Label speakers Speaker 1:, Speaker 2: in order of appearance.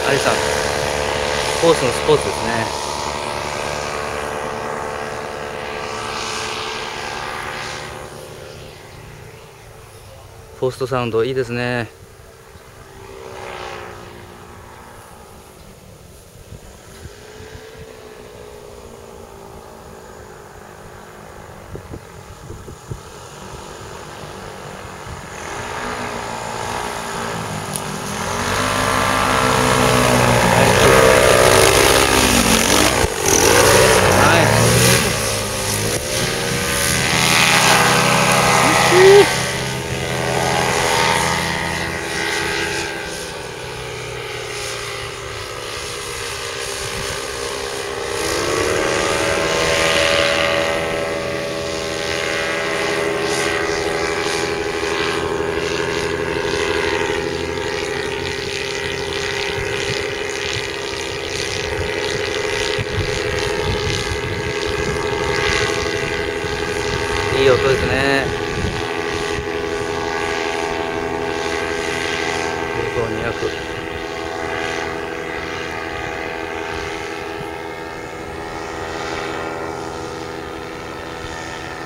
Speaker 1: アリさん、コースのスポーツですね。ポストサウンドいいですね。はい。いい音ですね。5 200。